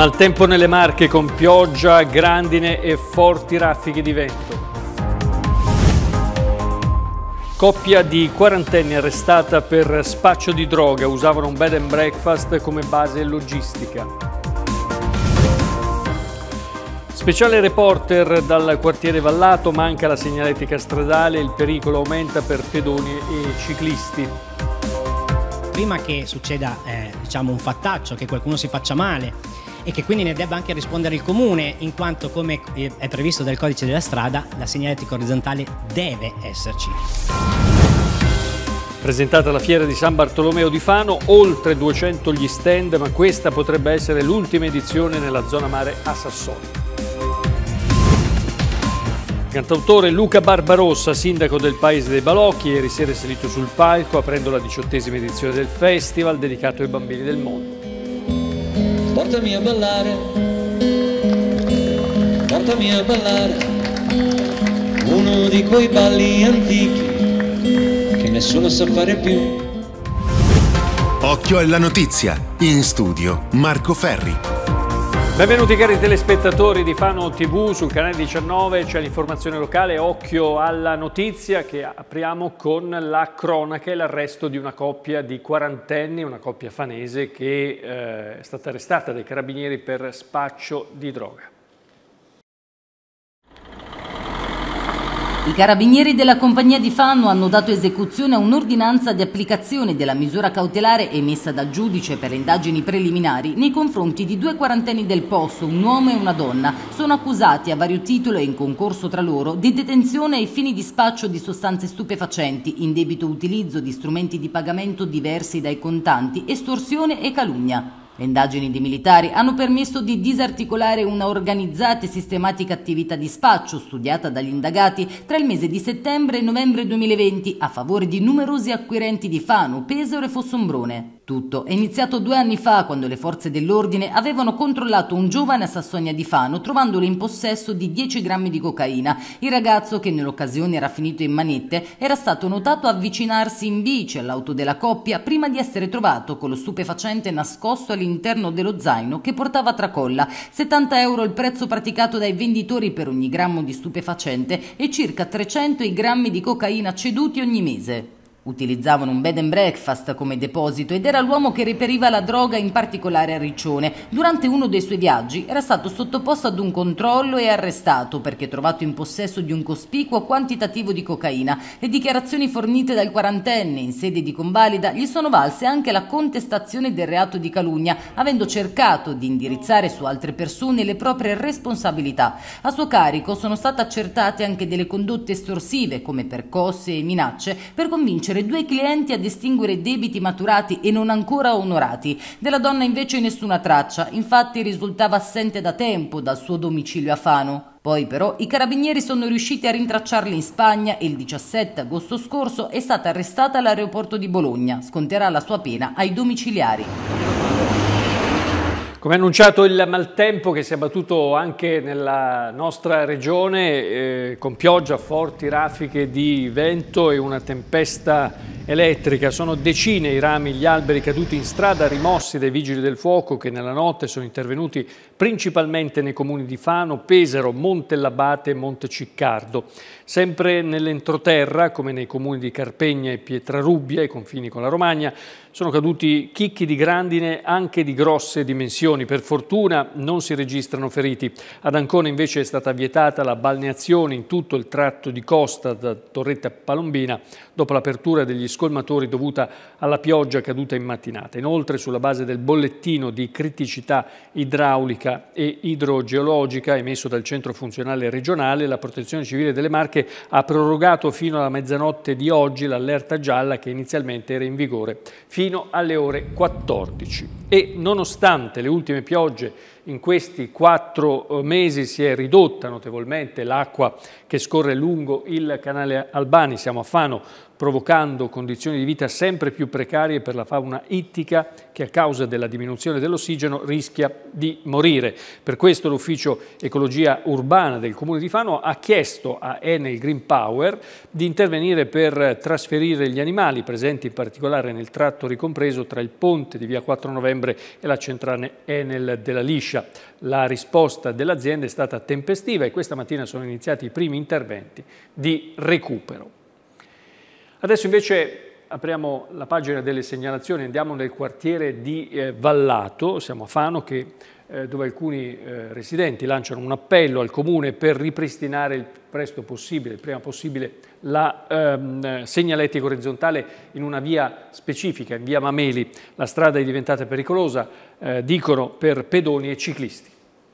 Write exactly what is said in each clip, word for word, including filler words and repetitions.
Maltempo nelle Marche con pioggia, grandine e forti raffiche di vento. Coppia di quarantenni arrestata per spaccio di droga, usavano un bed and breakfast come base logistica. Speciale reporter dal quartiere Vallato, manca la segnaletica stradale, il pericolo aumenta per pedoni e ciclisti. Prima che succeda eh, diciamo un fattaccio, che qualcuno si faccia male e che quindi ne debba anche rispondere il comune, in quanto, come è previsto dal codice della strada, la segnaletica orizzontale deve esserci. Presentata la fiera di San Bartolomeo di Fano, oltre duecento gli stand, ma questa potrebbe essere l'ultima edizione nella zona mare a Sassonia. Il cantautore Luca Barbarossa, sindaco del Paese dei Balocchi, ieri sera è salito sul palco aprendo la diciottesima edizione del festival dedicato ai bambini del mondo. Portami a ballare, portami a ballare, uno di quei balli antichi che nessuno sa fare più. Occhio alla notizia, in studio Marco Ferri. Benvenuti cari telespettatori di Fano tivù, sul canale diciannove c'è l'informazione locale, occhio alla notizia che apriamo con la cronaca e l'arresto di una coppia di quarantenni, una coppia fanese che eh, è stata arrestata dai carabinieri per spaccio di droga. I carabinieri della compagnia di Fano hanno dato esecuzione a un'ordinanza di applicazione della misura cautelare emessa dal giudice per le indagini preliminari nei confronti di due quarantenni del posto, un uomo e una donna. Sono accusati a vario titolo e in concorso tra loro di detenzione ai fini di spaccio di sostanze stupefacenti, indebito utilizzo di strumenti di pagamento diversi dai contanti, estorsione e calunnia. Le indagini dei militari hanno permesso di disarticolare una organizzata e sistematica attività di spaccio studiata dagli indagati tra il mese di settembre e novembre duemilaventi a favore di numerosi acquirenti di Fano, Pesaro e Fossombrone. Tutto è iniziato due anni fa, quando le forze dell'ordine avevano controllato un giovane a Sassonia di Fano, trovandolo in possesso di dieci grammi di cocaina. Il ragazzo, che nell'occasione era finito in manette, era stato notato avvicinarsi in bici all'auto della coppia prima di essere trovato con lo stupefacente nascosto all'interno dello zaino che portava a tracolla. settanta euro il prezzo praticato dai venditori per ogni grammo di stupefacente e circa trecento i grammi di cocaina ceduti ogni mese. Utilizzavano un bed and breakfast come deposito ed era l'uomo che reperiva la droga, in particolare a Riccione. Durante uno dei suoi viaggi era stato sottoposto ad un controllo e arrestato perché trovato in possesso di un cospicuo quantitativo di cocaina. Le dichiarazioni fornite dal quarantenne in sede di convalida gli sono valse anche la contestazione del reato di calunnia, avendo cercato di indirizzare su altre persone le proprie responsabilità. A suo carico sono state accertate anche delle condotte estorsive come percosse e minacce per convincere due clienti a estinguere debiti maturati e non ancora onorati. Della donna invece nessuna traccia, infatti risultava assente da tempo dal suo domicilio a Fano. Poi però i carabinieri sono riusciti a rintracciarli in Spagna e il diciassette agosto scorso è stata arrestata all'aeroporto di Bologna. Sconterà la sua pena ai domiciliari. Come annunciato, il maltempo che si è abbattuto anche nella nostra regione eh, con pioggia, forti raffiche di vento e una tempesta elettrica. Sono decine i rami, gli alberi caduti in strada, rimossi dai vigili del fuoco che nella notte sono intervenuti principalmente nei comuni di Fano, Pesaro, Montellabate e Monteciccardo. Sempre nell'entroterra, come nei comuni di Carpegna e Pietrarubbia, ai confini con la Romagna, sono caduti chicchi di grandine anche di grosse dimensioni. Per fortuna non si registrano feriti. Ad Ancona invece è stata vietata la balneazione in tutto il tratto di costa da Torrette a Palombina dopo l'apertura degli scolmatori dovuta alla pioggia caduta in mattinata. Inoltre, sulla base del bollettino di criticità idraulica e idrogeologica emesso dal Centro Funzionale Regionale, la Protezione Civile delle Marche ha prorogato fino alla mezzanotte di oggi l'allerta gialla che inizialmente era in vigore fino alle ore quattordici. E nonostante le ultime piogge in questi quattro mesi si è ridotta notevolmente l'acqua che scorre lungo il canale Albani, siamo a Fano, provocando condizioni di vita sempre più precarie per la fauna ittica che a causa della diminuzione dell'ossigeno rischia di morire. Per questo l'Ufficio Ecologia Urbana del Comune di Fano ha chiesto a Enel Green Power di intervenire per trasferire gli animali presenti in particolare nel tratto ricompreso tra il ponte di via quattro novembre e la centrale Enel della Liscia. Striscia. La risposta dell'azienda è stata tempestiva e questa mattina sono iniziati i primi interventi di recupero. Adesso invece apriamo la pagina delle segnalazioni, andiamo nel quartiere di eh, Vallato, siamo a Fano, che, eh, dove alcuni eh, residenti lanciano un appello al comune per ripristinare il presto possibile, il prima possibile, la ehm, segnaletica orizzontale in una via specifica, in via Mameli. La strada è diventata pericolosa, eh, dicono, per pedoni e ciclisti.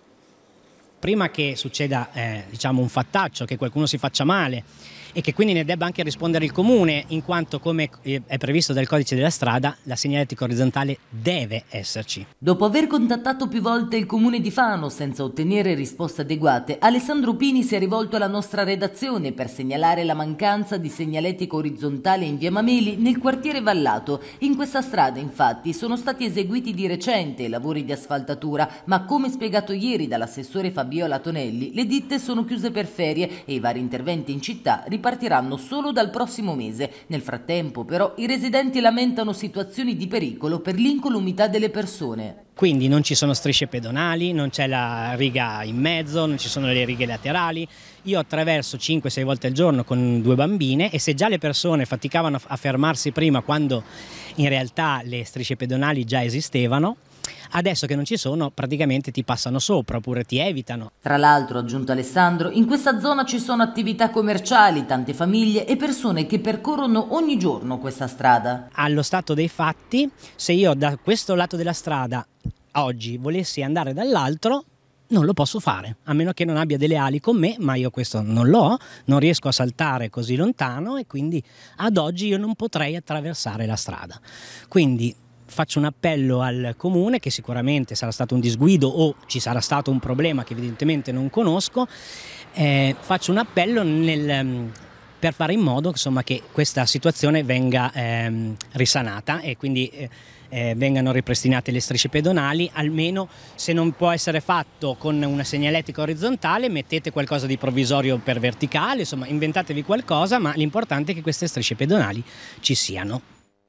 Prima che succeda eh, diciamo un fattaccio, che qualcuno si faccia male e che quindi ne debba anche rispondere il comune, in quanto, come è previsto dal codice della strada, la segnaletica orizzontale deve esserci. Dopo aver contattato più volte il comune di Fano senza ottenere risposte adeguate, Alessandro Pini si è rivolto alla nostra redazione per segnalare la mancanza di segnaletica orizzontale in via Mameli nel quartiere Vallato. In questa strada, infatti, sono stati eseguiti di recente i lavori di asfaltatura, ma come spiegato ieri dall'assessore Fabiola Tonelli, le ditte sono chiuse per ferie e i vari interventi in città ripartiranno solo dal prossimo mese. Nel frattempo, però, i residenti lamentano situazioni di pericolo per l'incolumità delle persone. Quindi non ci sono strisce pedonali, non c'è la riga in mezzo, non ci sono le righe laterali. Io attraverso cinque sei volte al giorno con due bambine e se già le persone faticavano a fermarsi prima quando in realtà le strisce pedonali già esistevano, adesso che non ci sono praticamente ti passano sopra oppure ti evitano. Tra l'altro, ha aggiunto Alessandro, in questa zona ci sono attività commerciali, tante famiglie e persone che percorrono ogni giorno questa strada. Allo stato dei fatti, se io da questo lato della strada oggi volessi andare dall'altro, non lo posso fare, a meno che non abbia delle ali con me, ma io questo non l'ho, non riesco a saltare così lontano e quindi ad oggi io non potrei attraversare la strada. Quindi faccio un appello al comune, che sicuramente sarà stato un disguido o ci sarà stato un problema che evidentemente non conosco, eh, faccio un appello nel, per fare in modo insomma, che questa situazione venga ehm, risanata e quindi eh, eh, vengano ripristinate le strisce pedonali, almeno se non può essere fatto con una segnaletica orizzontale mettete qualcosa di provvisorio per verticale, insomma inventatevi qualcosa, ma l'importante è che queste strisce pedonali ci siano.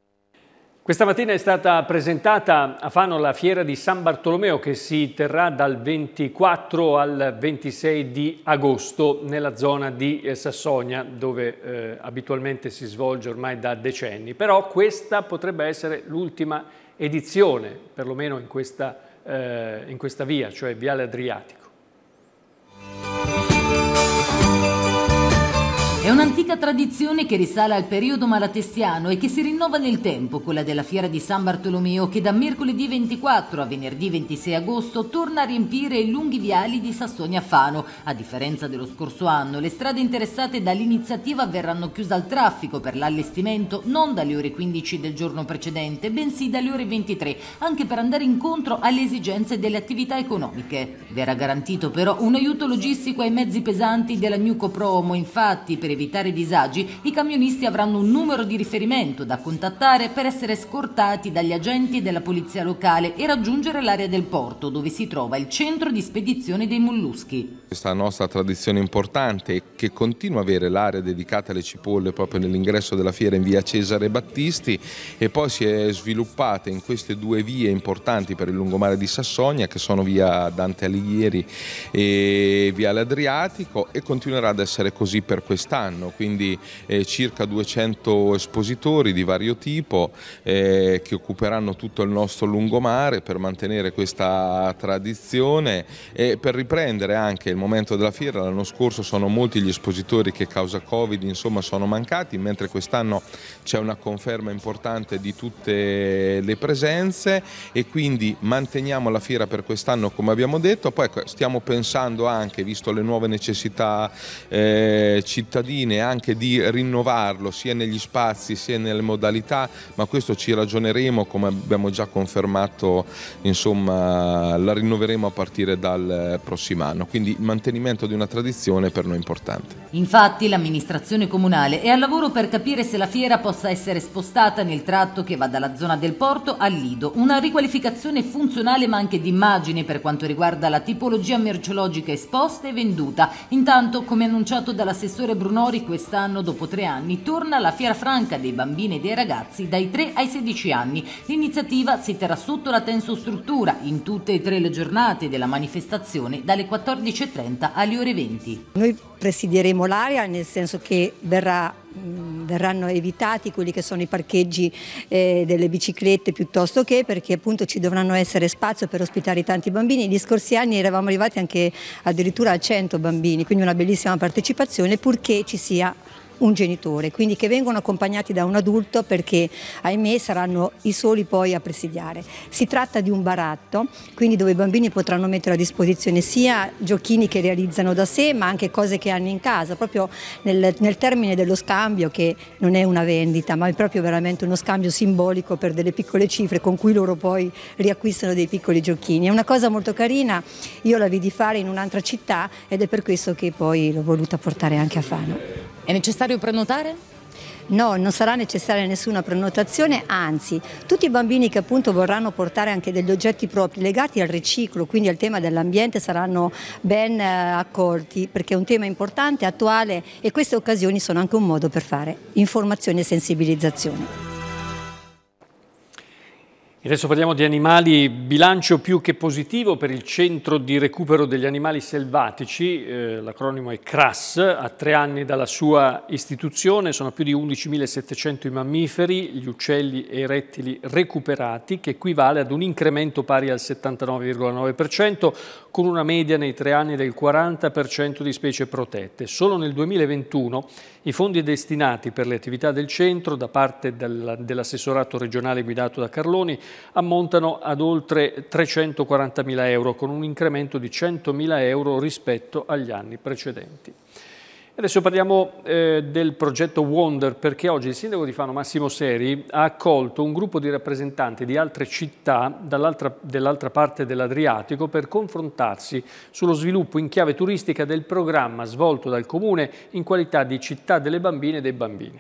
Questa mattina è stata presentata a Fano la fiera di San Bartolomeo che si terrà dal ventiquattro al ventisei di agosto nella zona di Sassonia, dove eh, abitualmente si svolge ormai da decenni. Però questa potrebbe essere l'ultima edizione, perlomeno in questa, eh, in questa via, cioè Viale Adriatico. È un'antica tradizione che risale al periodo malatestiano e che si rinnova nel tempo, quella della fiera di San Bartolomeo, che da mercoledì ventiquattro a venerdì ventisei agosto torna a riempire i lunghi viali di Sassonia Fano. A differenza dello scorso anno, le strade interessate dall'iniziativa verranno chiuse al traffico per l'allestimento non dalle ore quindici del giorno precedente, bensì dalle ore ventitré, anche per andare incontro alle esigenze delle attività economiche. Verrà garantito però un aiuto logistico ai mezzi pesanti della Nuco Promo, infatti per evitare disagi, i camionisti avranno un numero di riferimento da contattare per essere scortati dagli agenti della polizia locale e raggiungere l'area del porto, dove si trova il centro di spedizione dei molluschi. Questa nostra tradizione importante che continua a avere l'area dedicata alle cipolle proprio nell'ingresso della fiera in via Cesare Battisti e poi si è sviluppata in queste due vie importanti per il lungomare di Sassonia, che sono via Dante Alighieri e viale Adriatico, e continuerà ad essere così per quest'anno. Quindi eh, circa duecento espositori di vario tipo eh, che occuperanno tutto il nostro lungomare per mantenere questa tradizione e per riprendere anche il momento della fiera. L'anno scorso sono molti gli espositori che causa Covid insomma sono mancati, mentre quest'anno c'è una conferma importante di tutte le presenze e quindi manteniamo la fiera per quest'anno come abbiamo detto. Poi stiamo pensando anche, visto le nuove necessità eh, cittadine, anche di rinnovarlo sia negli spazi sia nelle modalità, ma questo ci ragioneremo, come abbiamo già confermato, insomma la rinnoveremo a partire dal prossimo anno, quindi il mantenimento di una tradizione è per noi importante. Infatti l'amministrazione comunale è al lavoro per capire se la fiera possa essere spostata nel tratto che va dalla zona del porto al lido, una riqualificazione funzionale ma anche di immagine per quanto riguarda la tipologia merceologica esposta e venduta. Intanto, come annunciato dall'assessore Brunò, minori, quest'anno, dopo tre anni, torna la Fiera Franca dei bambini e dei ragazzi dai tre ai sedici anni. L'iniziativa si terrà sotto la tensostruttura in tutte e tre le giornate della manifestazione, dalle quattordici e trenta alle ore venti. Noi presidieremo l'area, nel senso che verrà, mh, verranno evitati quelli che sono i parcheggi eh, delle biciclette, piuttosto che, perché appunto ci dovranno essere spazio per ospitare tanti bambini. Gli scorsi anni eravamo arrivati anche addirittura a cento bambini, quindi una bellissima partecipazione, purché ci sia un genitore, quindi che vengono accompagnati da un adulto, perché ahimè saranno i soli poi a presidiare. Si tratta di un baratto, quindi dove i bambini potranno mettere a disposizione sia giochini che realizzano da sé, ma anche cose che hanno in casa, proprio nel, nel termine dello scambio, che non è una vendita, ma è proprio veramente uno scambio simbolico per delle piccole cifre con cui loro poi riacquistano dei piccoli giochini. È una cosa molto carina, io la vidi fare in un'altra città ed è per questo che poi l'ho voluta portare anche a Fano. È necessario prenotare? No, non sarà necessaria nessuna prenotazione, anzi tutti i bambini che appunto vorranno portare anche degli oggetti propri legati al riciclo, quindi al tema dell'ambiente, saranno ben eh, accolti, perché è un tema importante, attuale, e queste occasioni sono anche un modo per fare informazione e sensibilizzazione. Adesso parliamo di animali, bilancio più che positivo per il Centro di Recupero degli Animali Selvatici, eh, l'acronimo è CRAS, a tre anni dalla sua istituzione sono più di undicimilasettecento i mammiferi, gli uccelli e i rettili recuperati, che equivale ad un incremento pari al settantanove virgola nove per cento, con una media nei tre anni del quaranta per cento di specie protette. Solo nel duemilaventuno i fondi destinati per le attività del centro da parte del, dell'assessorato regionale guidato da Carloni ammontano ad oltre trecentoquarantamila euro, con un incremento di centomila euro rispetto agli anni precedenti. Adesso parliamo eh, del progetto Wonder, perché oggi il sindaco di Fano, Massimo Seri, ha accolto un gruppo di rappresentanti di altre città dall'altra parte dell'Adriatico per confrontarsi sullo sviluppo in chiave turistica del programma svolto dal Comune in qualità di città delle bambine e dei bambini.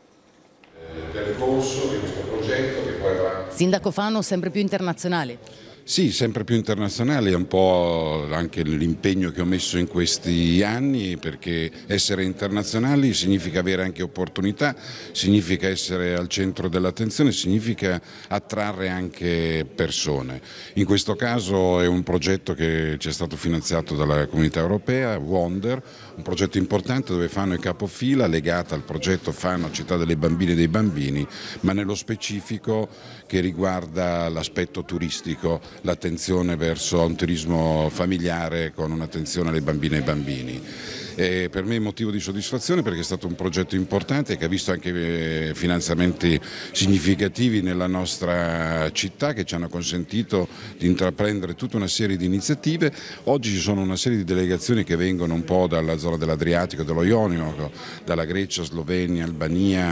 Il percorso di questo progetto che poi avrà... Sindaco Fano sempre più internazionale. Sì, sempre più internazionale, è un po' anche l'impegno che ho messo in questi anni, perché essere internazionali significa avere anche opportunità, significa essere al centro dell'attenzione, significa attrarre anche persone. In questo caso è un progetto che ci è stato finanziato dalla Comunità Europea, Wonder, un progetto importante dove Fano è capofila, legata al progetto Fano Città delle Bambine e dei Bambini, ma nello specifico che riguarda l'aspetto turistico, l'attenzione verso un turismo familiare con un'attenzione alle bambine e ai bambini. E per me è motivo di soddisfazione, perché è stato un progetto importante che ha visto anche finanziamenti significativi nella nostra città, che ci hanno consentito di intraprendere tutta una serie di iniziative. Oggi ci sono una serie di delegazioni che vengono un po' dalla zona dell'Adriatico, dello Ionio, dalla Grecia, Slovenia, Albania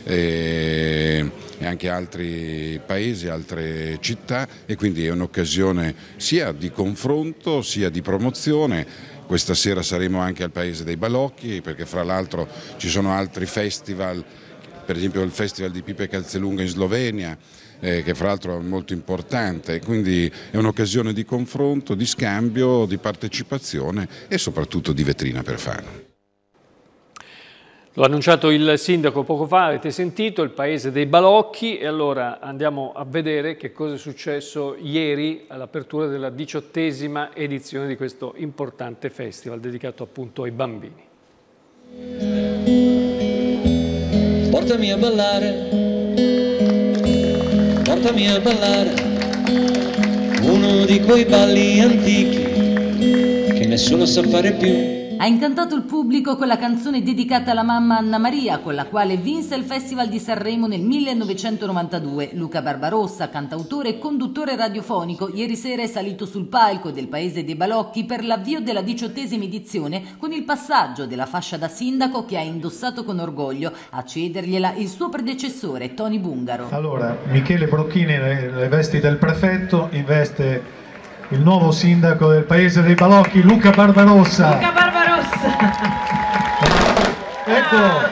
e anche altri paesi, altre città, e quindi è un'occasione sia di confronto sia di promozione. Questa sera saremo anche al Paese dei Balocchi, perché fra l'altro ci sono altri festival, per esempio il Festival di Pipe Calzelunga in Slovenia, eh, che fra l'altro è molto importante, quindi è un'occasione di confronto, di scambio, di partecipazione e soprattutto di vetrina per Fano. L'ho annunciato il sindaco poco fa, avete sentito, il Paese dei Balocchi, e allora andiamo a vedere che cosa è successo ieri all'apertura della diciottesima edizione di questo importante festival dedicato appunto ai bambini. Portami a ballare, portami a ballare, uno di quei balli antichi che nessuno sa fare più. Ha incantato il pubblico con la canzone dedicata alla mamma Anna Maria, con la quale vinse il Festival di Sanremo nel millenovecentonovantadue. Luca Barbarossa, cantautore e conduttore radiofonico, ieri sera è salito sul palco del Paese dei Balocchi per l'avvio della diciottesima edizione, con il passaggio della fascia da sindaco che ha indossato con orgoglio, a cedergliela il suo predecessore Tony Bungaro. Allora, Michele Brocchini, le vesti del prefetto, investe il nuovo sindaco del Paese dei Balocchi, Luca Barbarossa. Luca Barbarossa. Eccolo.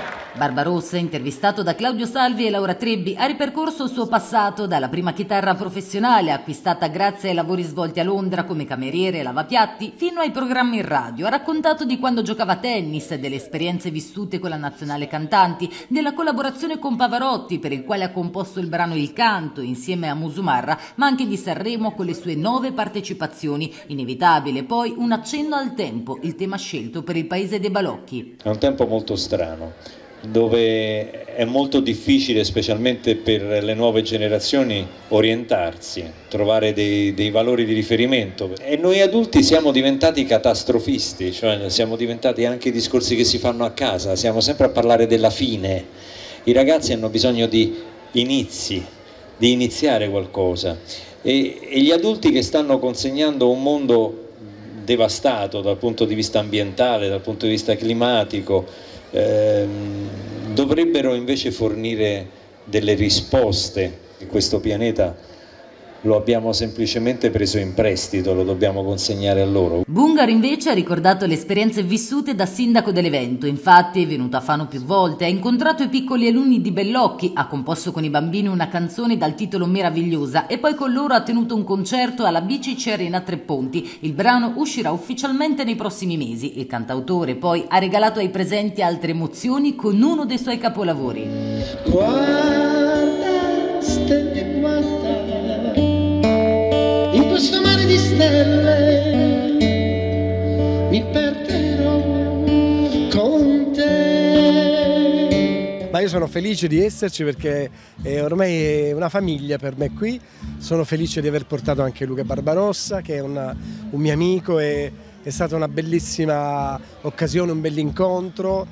Barbarossa, intervistato da Claudio Salvi e Laura Trebbi, ha ripercorso il suo passato dalla prima chitarra professionale acquistata grazie ai lavori svolti a Londra come cameriere e lavapiatti fino ai programmi in radio. Ha raccontato di quando giocava a tennis, delle esperienze vissute con la nazionale cantanti, della collaborazione con Pavarotti per il quale ha composto il brano Il Canto insieme a Musumarra, ma anche di Sanremo con le sue nove partecipazioni. Inevitabile poi un accenno al tempo, il tema scelto per il paese dei balocchi. È un tempo molto strano, dove è molto difficile, specialmente per le nuove generazioni, orientarsi, trovare dei, dei valori di riferimento. E noi adulti siamo diventati catastrofisti, cioè siamo diventati anche i discorsi che si fanno a casa, siamo sempre a parlare della fine. I ragazzi hanno bisogno di inizi, di iniziare qualcosa. E, e gli adulti che stanno consegnando un mondo devastato dal punto di vista ambientale, dal punto di vista climatico, Ehm, dovrebbero invece fornire delle risposte. Questo pianeta lo abbiamo semplicemente preso in prestito, lo dobbiamo consegnare a loro. Bungar invece ha ricordato le esperienze vissute da sindaco dell'evento. Infatti è venuto a Fano più volte, ha incontrato i piccoli alunni di Bellocchi, ha composto con i bambini una canzone dal titolo Meravigliosa e poi con loro ha tenuto un concerto alla B C C Arena Tre Ponti. Il brano uscirà ufficialmente nei prossimi mesi. Il cantautore poi ha regalato ai presenti altre emozioni con uno dei suoi capolavori. Guarda, stelle, guarda, in questo mare di stelle mi perderò con te. Ma io sono felice di esserci perché è ormai è una famiglia per me qui. Sono felice di aver portato anche Luca Barbarossa, che è una, un mio amico, e è stata una bellissima occasione, un bell'incontro.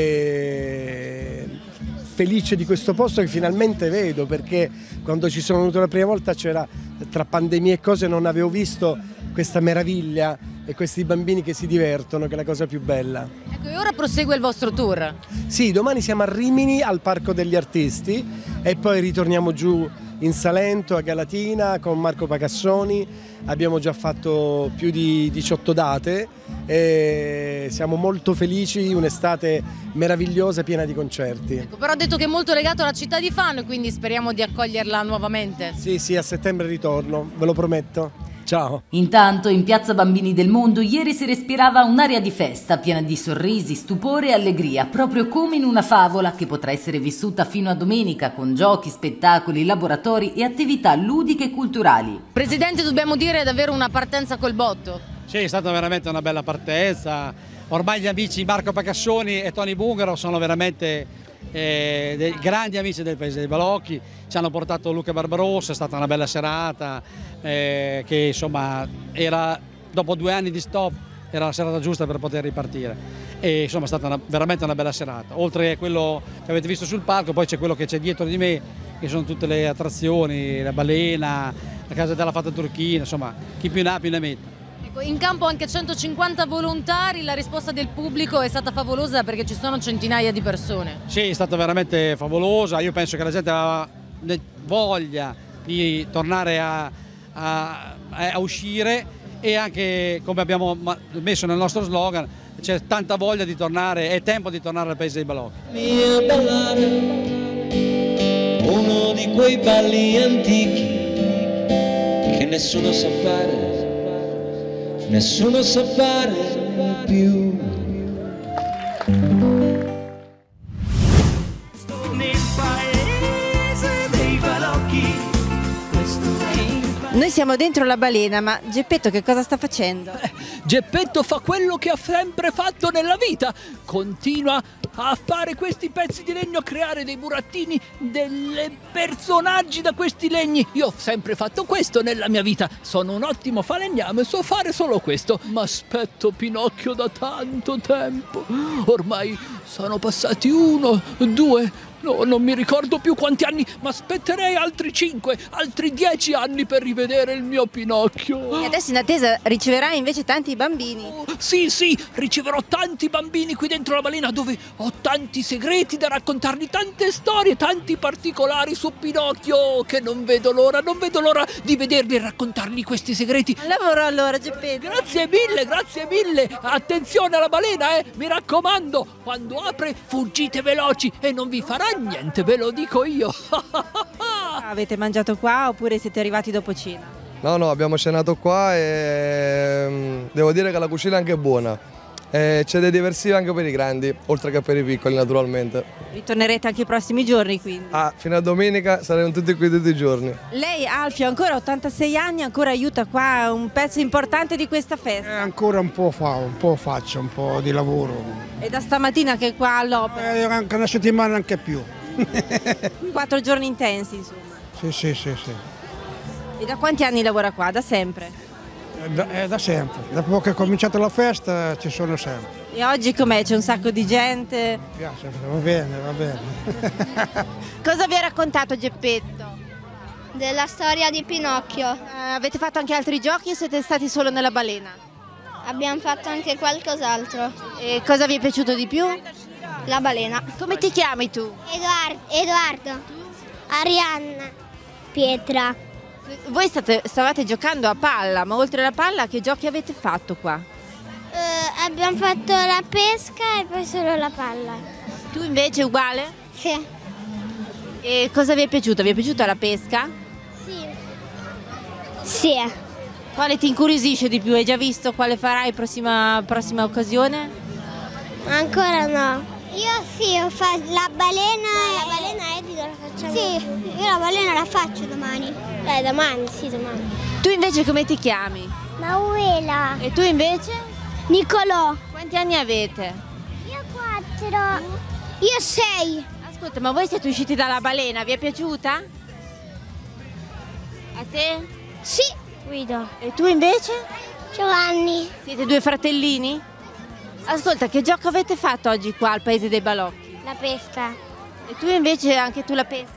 E felice di questo posto che finalmente vedo, perché quando ci sono venuto la prima volta c'era, tra pandemie e cose, non avevo visto questa meraviglia e questi bambini che si divertono, che è la cosa più bella. Ecco, e ora prosegue il vostro tour? Sì, domani siamo a Rimini al Parco degli Artisti e poi ritorniamo giù in Salento, a Galatina, con Marco Pacassoni. Abbiamo già fatto più di diciotto date e siamo molto felici, un'estate meravigliosa piena di concerti. Ecco, però ha detto che è molto legato alla città di Fano, quindi speriamo di accoglierla nuovamente. Sì, sì, a settembre ritorno, ve lo prometto. Ciao. Intanto in Piazza Bambini del Mondo ieri si respirava un'aria di festa piena di sorrisi, stupore e allegria, proprio come in una favola che potrà essere vissuta fino a domenica con giochi, spettacoli, laboratori e attività ludiche e culturali. Presidente, dobbiamo dire davvero una partenza col botto. Sì, è stata veramente una bella partenza. Ormai gli amici Marco Pacassoni e Tony Bungaro sono veramente eh, dei grandi amici del paese dei balocchi. Ci hanno portato Luca Barbarossa, è stata una bella serata, eh, che insomma era, dopo due anni di stop, era la serata giusta per poter ripartire. E insomma è stata una, veramente una bella serata. Oltre a quello che avete visto sul palco, poi c'è quello che c'è dietro di me, che sono tutte le attrazioni, la balena, la casa della fata turchina, insomma chi più ne ha più ne mette. In campo anche centocinquanta volontari, la risposta del pubblico è stata favolosa perché ci sono centinaia di persone. Sì, è stata veramente favolosa, io penso che la gente aveva voglia di tornare a, a, a uscire, e anche, come abbiamo messo nel nostro slogan, c'è tanta voglia di tornare, è tempo di tornare al paese dei balocchi. Mia ballare, uno di quei balli antichi che nessuno sa fare. Nessuno sa fare più. Sto nel paese dei balocchi. Noi siamo dentro la balena, ma Geppetto che cosa sta facendo? Eh, Geppetto fa quello che ha sempre fatto nella vita, continua a fare questi pezzi di legno, a creare dei burattini, dei personaggi da questi legni. Io ho sempre fatto questo nella mia vita, sono un ottimo falegname, so fare solo questo, ma aspetto Pinocchio da tanto tempo. Ormai sono passati uno, due, No, non mi ricordo più quanti anni, ma aspetterei altri cinque, altri dieci anni per rivedere il mio Pinocchio. E adesso in attesa riceverai invece tanti bambini. Oh, sì, sì, riceverò tanti bambini qui dentro la balena dove ho tanti segreti da raccontargli, tante storie, tanti particolari su Pinocchio che non vedo l'ora, non vedo l'ora di vederli e raccontargli questi segreti. Buon lavoro allora, Geppetto. Grazie mille, grazie mille. Attenzione alla balena, eh, mi raccomando, quando apre fuggite veloci e non vi farà niente, ve lo dico io. Avete mangiato qua oppure siete arrivati dopo cena? No, no, abbiamo cenato qua e mm, devo dire che la cucina è anche buona. Eh, c'è dei diversivi anche per i grandi, oltre che per i piccoli naturalmente. Ritornerete anche i prossimi giorni quindi? Ah, fino a domenica saremo tutti qui tutti i giorni. Lei, Alfio, ancora ottantasei anni, ancora aiuta qua un pezzo importante di questa festa? Eh, ancora un po' fa, un po' faccio, un po' di lavoro. E da stamattina che è qua all'opera? Eh, anche una settimana, anche più. Quattro giorni intensi, insomma. Sì, sì, sì, sì. E da quanti anni lavora qua? Da sempre? È da, è da sempre. Dopo che è cominciata la festa ci sono sempre. E oggi com'è? C'è un sacco di gente? Mi piace, va bene, va bene. Cosa vi ha raccontato Geppetto? Della storia di Pinocchio. Eh, avete fatto anche altri giochi o siete stati solo nella balena? Abbiamo fatto anche qualcos'altro. E cosa vi è piaciuto di più? La balena. Come ti chiami tu? Edoardo. Edoardo. Arianna. Pietra. Voi state, stavate giocando a palla, ma oltre alla palla che giochi avete fatto qua? Uh, abbiamo fatto la pesca e poi solo la palla. Tu invece uguale? Sì. E cosa vi è piaciuto? Vi è piaciuta la pesca? Sì. Sì. Quale ti incuriosisce di più? Hai già visto quale farai prossima, prossima occasione? Ancora no. Io sì, ho fatto la balena. No, la balena Edito la facciamo. Sì, io la balena la faccio domani. Eh, domani, sì, domani. Tu invece come ti chiami? Mauela. E tu invece? Nicolò. Quanti anni avete? Io quattro. Io sei. Ascolta, ma voi siete usciti dalla balena, vi è piaciuta? A te? Sì. Guido. E tu invece? Giovanni. Siete due fratellini? Ascolta, che gioco avete fatto oggi qua al Paese dei Balocchi? La pesca. E tu invece anche tu la pesca?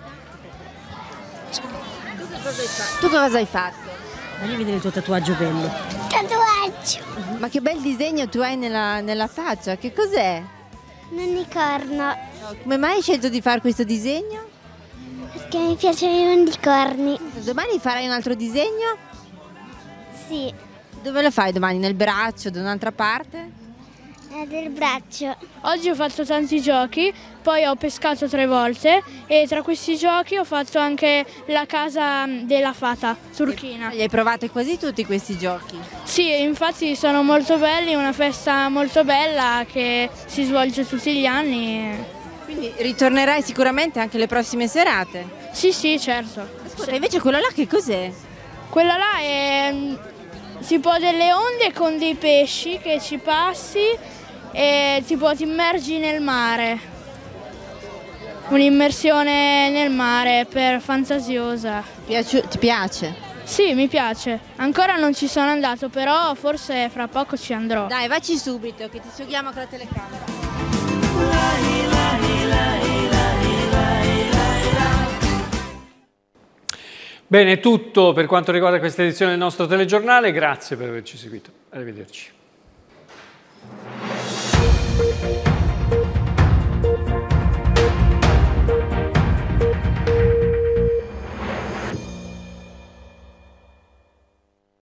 Tu cosa hai fatto? Voglio vedere il tuo tatuaggio bello. Tatuaggio. Ma che bel disegno tu hai nella, nella faccia, che cos'è? Un unicorno. No, come mai hai scelto di fare questo disegno? Perché mi piacciono i unicorni. Domani farai un altro disegno? Sì. Dove lo fai domani? Nel braccio, da un'altra parte? È del braccio. Oggi ho fatto tanti giochi, poi ho pescato tre volte e tra questi giochi ho fatto anche la casa della fata turchina. Li hai provati quasi tutti questi giochi? Sì, infatti sono molto belli, una festa molto bella che si svolge tutti gli anni. Quindi ritornerai sicuramente anche le prossime serate? Sì, sì, certo. Ascolta, invece quello là che cos'è? Quella là è tipo delle onde con dei pesci che ci passi e tipo ti immergi nel mare. Un'immersione nel mare per fantasiosa. Piaci- ti piace? Sì, mi piace. Ancora non ci sono andato, però forse fra poco ci andrò. Dai, vacci subito che ti seguiamo con la telecamera. Bene, è tutto per quanto riguarda questa edizione del nostro telegiornale. Grazie per averci seguito. Arrivederci.